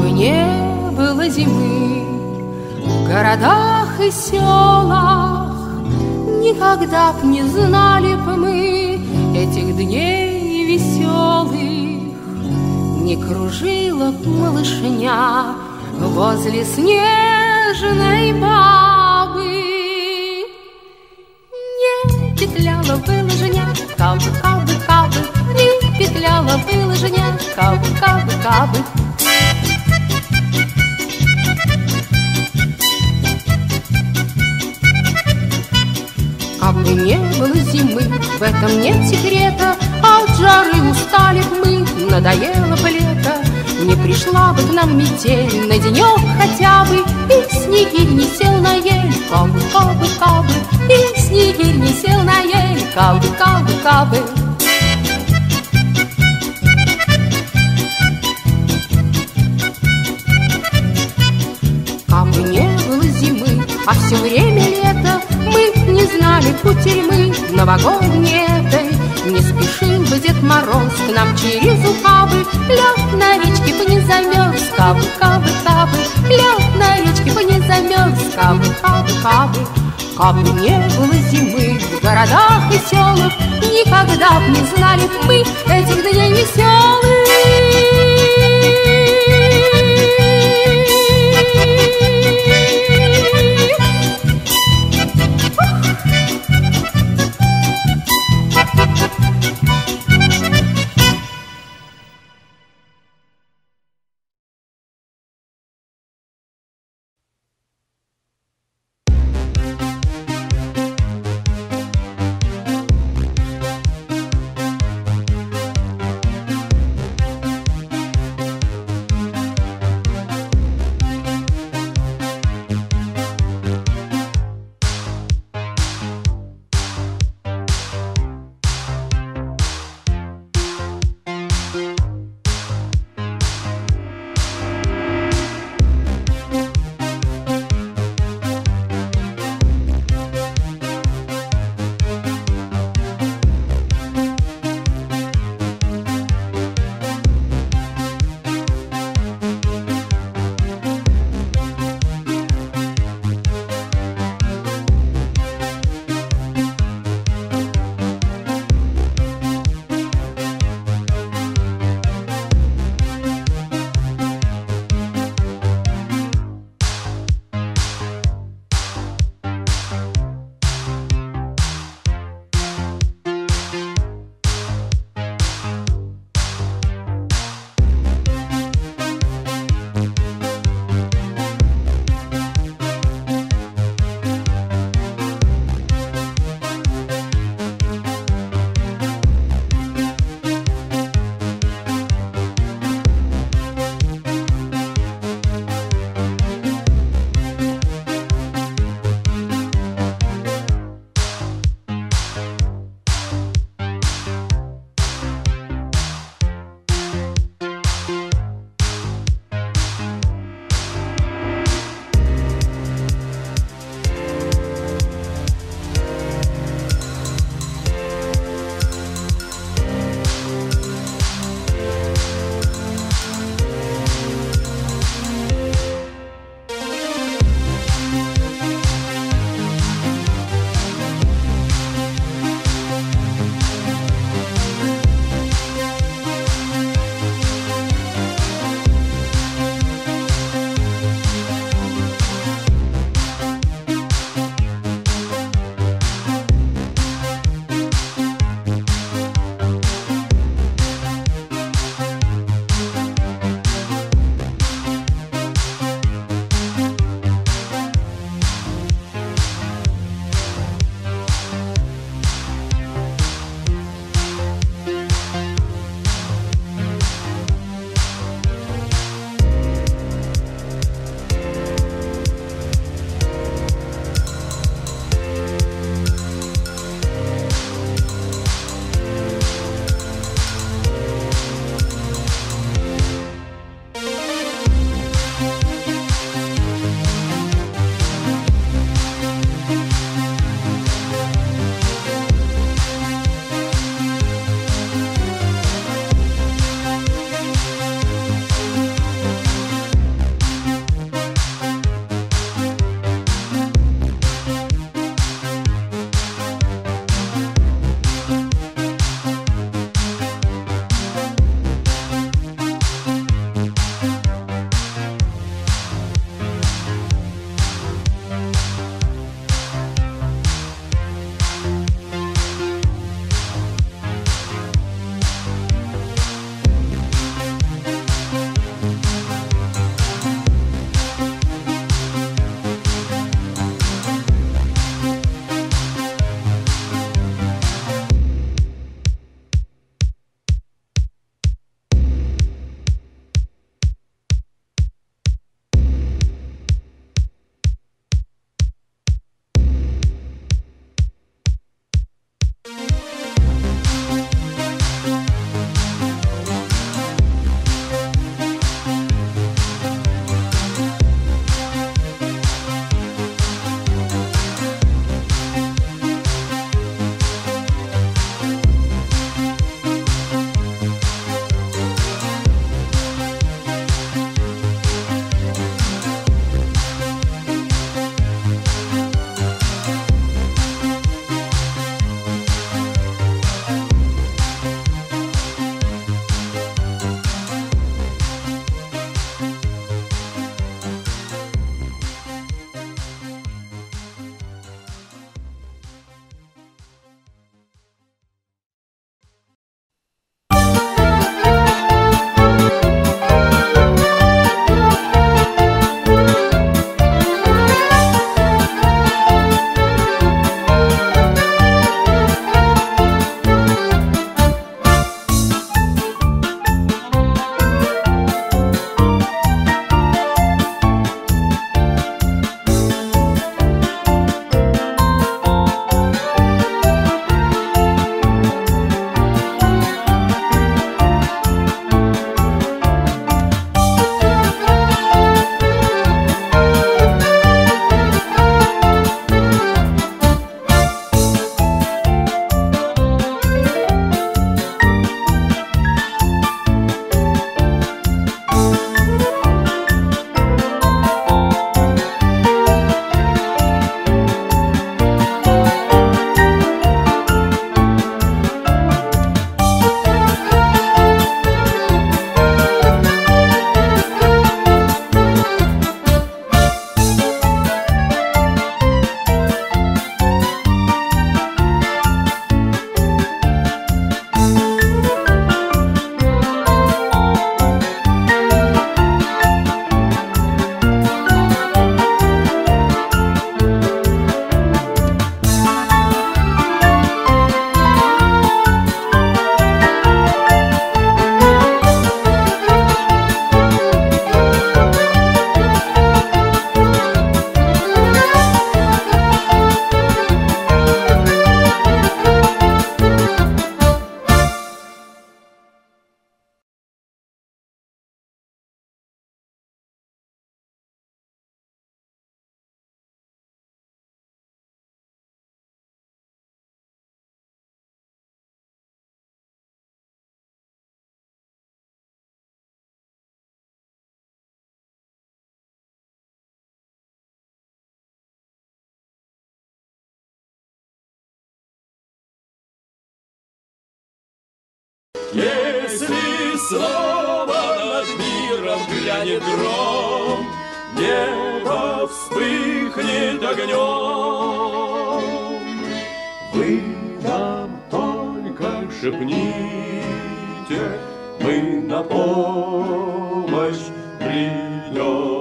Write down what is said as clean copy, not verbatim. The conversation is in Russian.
не было зимы в городах и селах, никогда б не знали б мы этих дней веселых. Не кружила б малышня возле снежной бабы, не петляла бы лыжня, кабы-кабы-кабы, не петляла бы лыжня, кабы-кабы-кабы. Кабы не было зимы, в этом нет секрета, от жары устали б мы, надоело бы лето. Не пришла бы к нам метель на денек хотя бы, и снегирь не сел на ель, кабы-кабы-кабы, и снегирь не сел на ель, кабы-кабы-кабы. Кабы не было зимы, а все время лето, мы не знали кутерьмы новогодней этой. Не спешил бы Дед Мороз к нам через ухабы, лед на речке бы не замерз, кабы-кабы-кабы, лед на речке бы не замерз, кабы-кабы-кабы. Кабы не было зимы в городах и селах, никогда б не знали б мы этих дней веселых. Если снова над миром глянет гром, небо вспыхнет огнем. Вы нам только шепните, мы на помощь придем.